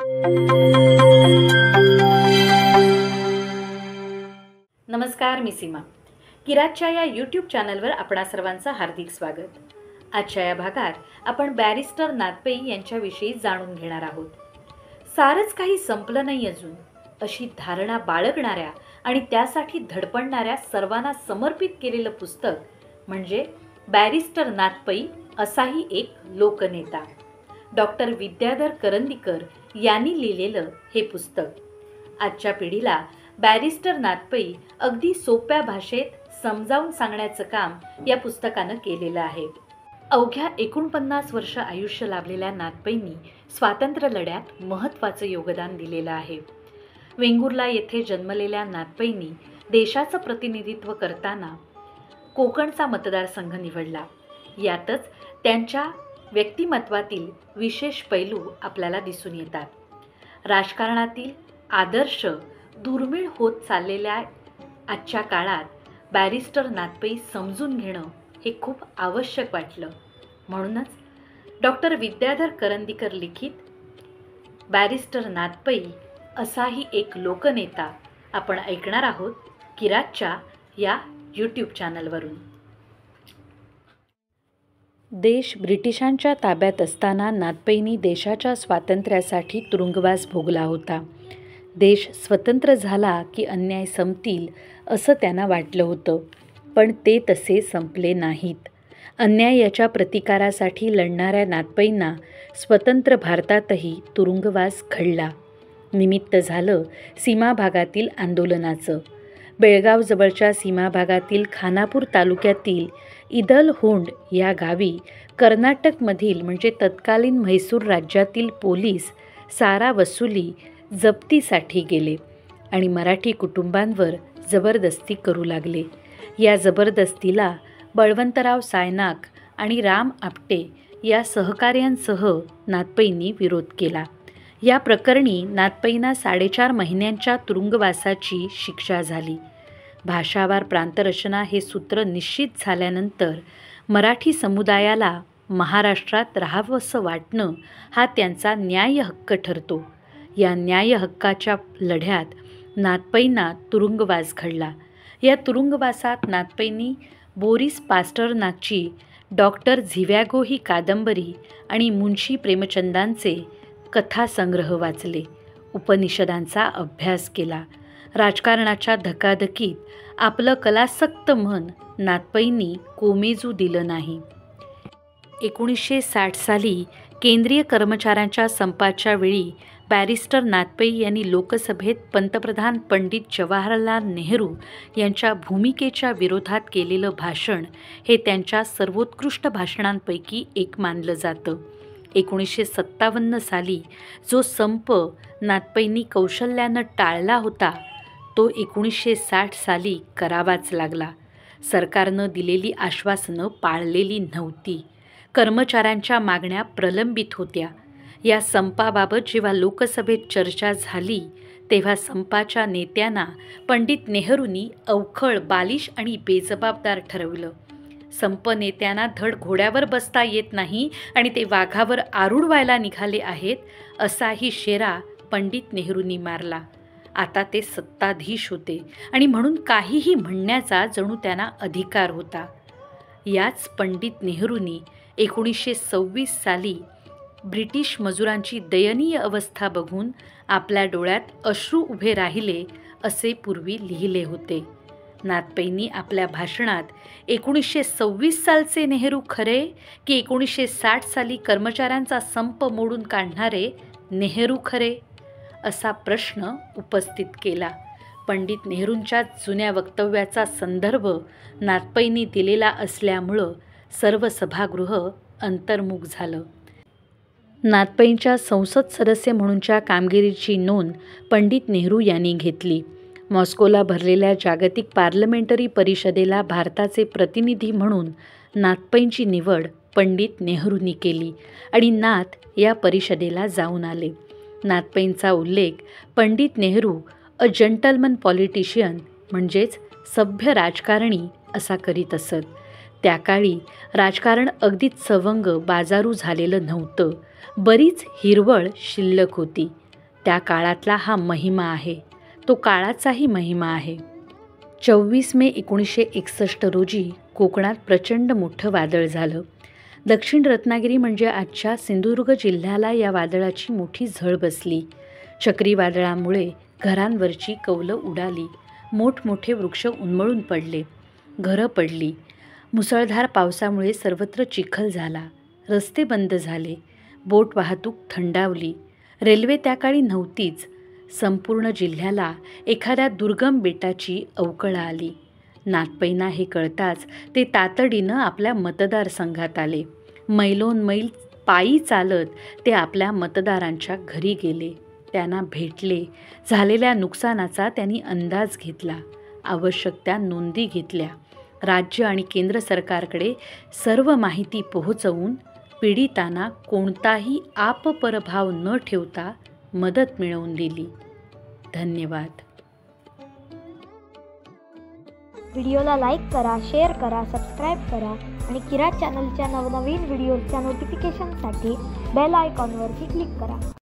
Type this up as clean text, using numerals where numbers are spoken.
नमस्कार, मी सीमा. किरातच्या या यूट्यूब चॅनलवर आपणा सर्वांचं हार्दिक स्वागत. आजच्या या भागात आपण बॅरिस्टर नाथपै यांच्याविषयी जाणून घेणार आहोत. सारंच काही संपलं नाही अजून, अशी धारणा बाळगणाऱ्या आणि त्यासाठी धडपडणाऱ्या सर्वांना समर्पित केलेलं पुस्तक म्हणजे बॅरिस्टर नाथपै असाही एक लोकनेता. डॉक्टर विद्याधर करंदीकर यांनी लिहिलेलं हे पुस्तक आजच्या पिढीला बॅरिस्टर नाथपै अगदी सोप्या भाषेत समजावून सांगण्याचं काम या पुस्तकानं केलेलं आहे. अवघ्या 49 वर्ष आयुष्य लाभलेल्या नाथपैंनी स्वातंत्र्य लढ्यात महत्त्वाचं योगदान दिलेलं आहे. वेंगुर्ला येथे जन्मलेल्या नाथपैंनी देशाचं प्रतिनिधित्व करताना कोकणचा मतदारसंघ निवडला. यातच त्यांच्या व्यक्तिमत्वातील विशेष पैलू आपल्याला दिसून येतात. राजकारणातील आदर्श दुर्मिळ होत चाललेल्या आजच्या काळात बॅरिस्टर नाथपै समजून घेणं हे खूप आवश्यक वाटलं. म्हणूनच डॉक्टर विद्याधर करंदीकर लिखित बॅरिस्टर नाथपै असाही एक लोकनेता आपण ऐकणार आहोत किरातच्या या यूट्यूब चॅनलवरून. देश ब्रिटिशांच्या ताब्यात असताना नाथपैंनी देशाच्या स्वातंत्र्यासाठी तुरुंगवास भोगला होता. देश स्वतंत्र झाला की अन्याय संपतील असं त्यांना वाटलं होतं, पण ते तसे संपले नाहीत. अन्यायाच्या प्रतिकारासाठी लढणाऱ्या नाथपैंना स्वतंत्र भारतातही तुरुंगवास घडला. निमित्त झालं सीमा भागातील आंदोलनाचं. बेळगावजवळच्या सीमा भागातील खानापूर तालुक्यातील इदलहोंड या गावी कर्नाटकमधील म्हणजे तत्कालीन म्हैसूर राज्यातील पोलीस सारा वसुली जप्तीसाठी गेले आणि मराठी कुटुंबांवर जबरदस्ती करू लागले. या जबरदस्तीला बळवंतराव सायनाक आणि राम आपटे या सहकाऱ्यांसह नाथपैंनी विरोध केला. या प्रकरणी नाथपैंना 4.5 महिन्यांच्या तुरुंगवासाची शिक्षा झाली. भाषावार प्रांतरचना हे सूत्र निश्चित झाल्यानंतर मराठी समुदायाला महाराष्ट्रात राहावंसं वाटणं हा त्यांचा न्याय हक्क ठरतो. या न्याय हक्काच्या लढ्यात नाथपैंना तुरुंगवास घडला. या तुरुंगवासात नाथपैंनी बोरिस पास्टरनाकची डॉक्टर झिव्यागो ही कादंबरी आणि मुन्शी प्रेमचंदांचे कथासंग्रह वाचले. उपनिषदांचा अभ्यास केला. राजकारणाच्या धकाधकीत आपलं कलासक्त मन नाथपैंनी कोमेजू दिलं नाही. 1960 साली केंद्रीय कर्मचाऱ्यांच्या संपाच्या वेळी बॅरिस्टर नाथपै यांनी लोकसभेत पंतप्रधान पंडित जवाहरलाल नेहरू यांच्या भूमिकेच्या विरोधात केलेलं भाषण हे त्यांच्या सर्वोत्कृष्ट भाषणांपैकी एक मानलं जातं. 1957 साली जो संप नाथपैंनी कौशल्यानं टाळला होता तो 1960 साली करावाच लागला. सरकारनं दिलेली आश्वासनं पाळलेली नव्हती. कर्मचाऱ्यांच्या मागण्या प्रलंबित होत्या. या संपाबाबत जेव्हा लोकसभेत चर्चा झाली तेव्हा संपाच्या नेत्यांना पंडित नेहरूंनी अवखळ, बालिश आणि बेजबाबदार ठरवलं. संप नेत्यांना धड घोड्यावर बसता येत नाही आणि ते वाघावर आरूढ व्हायला निघाले आहेत असाही शेरा पंडित नेहरूंनी मारला. आता ते सत्ताधीश होते आणि म्हणून काहीही म्हणण्याचा जणू त्यांना अधिकार होता. याच पंडित नेहरूंनी 1926 साली ब्रिटिश मजुरांची दयनीय अवस्था बघून आपल्या डोळ्यात अश्रू उभे राहिले असे पूर्वी लिहिले होते. नाथपैंनी आपल्या भाषणात 1926 सालचे नेहरू खरे की 1960 साली कर्मचाऱ्यांचा संप मोडून काढणारे नेहरू खरे असा प्रश्न उपस्थित केला. पंडित नेहरूंच्या जुन्या वक्तव्याचा संदर्भ नाथपैंनी दिलेला असल्यामुळं सर्व सभागृह अंतर्मुख झालं. नाथपैंच्या संसद सदस्य म्हणूनच्या कामगिरीची नोंद पंडित नेहरू यांनी घेतली. मॉस्कोला भरलेल्या जागतिक पार्लमेंटरी परिषदेला भारताचे प्रतिनिधी म्हणून नाथपैंची निवड पंडित नेहरूंनी केली आणि नाथ या परिषदेला जाऊन आले. नाथपैंचा उल्लेख Pandit Nehru a gentleman politician म्हणजेच सभ्य राजकारणी असा करीत असत. त्या काळी राजकारण अगदीच सवंग बाजारू झालेलं नव्हतं. बरीच हिरवळ शिल्लक होती. त्या काळातला हा महिमा आहे, तो काळाचाही महिमा आहे. 24 मे 1961 रोजी कोकणात प्रचंड मोठं वादळ झालं. दक्षिण रत्नागिरी म्हणजे आजच्या सिंधुदुर्ग जिल्ह्याला या वादळाची मोठी झळ बसली. चक्रीवादळामुळे घरांवरची कौलं उडाली, मोठमोठे वृक्ष उन्मळून पडले, घरं पडली. मुसळधार पावसामुळे सर्वत्र चिखल झाला, रस्ते बंद झाले, बोट वाहतूक थंडावली. रेल्वे त्या काळी नव्हतीच. संपूर्ण जिल्ह्याला एखाद्या दुर्गम बेटाची अवकळा आली. नाथपैंना हे कळताच ते तातडीनं आपल्या मतदारसंघात आले. मैलोनमैल पायी चालत ते आपल्या मतदारांच्या घरी गेले, त्यांना भेटले. झालेल्या नुकसानाचा त्यांनी अंदाज घेतला, आवश्यक त्या नोंदी घेतल्या. राज्य आणि केंद्र सरकारकडे सर्व माहिती पोहोचवून पीडितांना कोणताही आपपरभाव न ठेवता मदत मिळवून दिली. धन्यवाद. व्हिडिओला लाईक करा, शेअर करा, सबस्क्राईब करा आणि किरात चॅनलच्या नवनवीन व्हिडिओजच्या नोटिफिकेशनसाठी बेल आयकॉनवरती क्लिक करा.